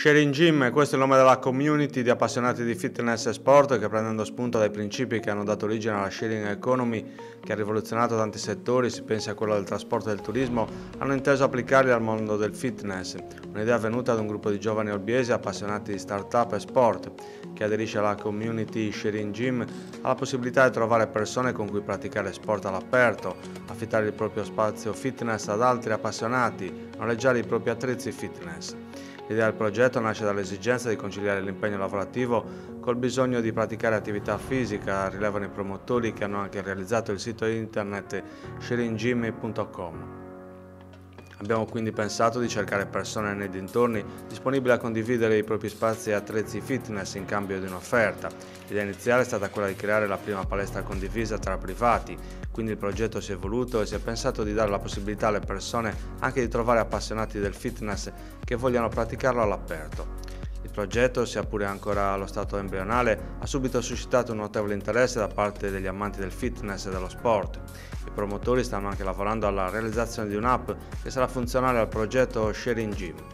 Sharing Gym, questo è il nome della community di appassionati di fitness e sport che, prendendo spunto dai principi che hanno dato origine alla sharing economy che ha rivoluzionato tanti settori, si pensi a quello del trasporto e del turismo, hanno inteso applicarli al mondo del fitness. Un'idea venuta da un gruppo di giovani olbiesi appassionati di start-up e sport che aderisce alla community Sharing Gym, ha la possibilità di trovare persone con cui praticare sport all'aperto, affittare il proprio spazio fitness ad altri appassionati, noleggiare i propri attrezzi fitness. L'idea del progetto nasce dall'esigenza di conciliare l'impegno lavorativo col bisogno di praticare attività fisica, rilevano i promotori che hanno anche realizzato il sito internet sharinggym.com. Abbiamo quindi pensato di cercare persone nei dintorni disponibili a condividere i propri spazi e attrezzi fitness in cambio di un'offerta. L'idea iniziale è stata quella di creare la prima palestra condivisa tra privati, quindi il progetto si è evoluto e si è pensato di dare la possibilità alle persone anche di trovare appassionati del fitness che vogliano praticarlo all'aperto. Il progetto, sia pure ancora allo stato embrionale, ha subito suscitato un notevole interesse da parte degli amanti del fitness e dello sport. I promotori stanno anche lavorando alla realizzazione di un'app che sarà funzionale al progetto Sharing Gym.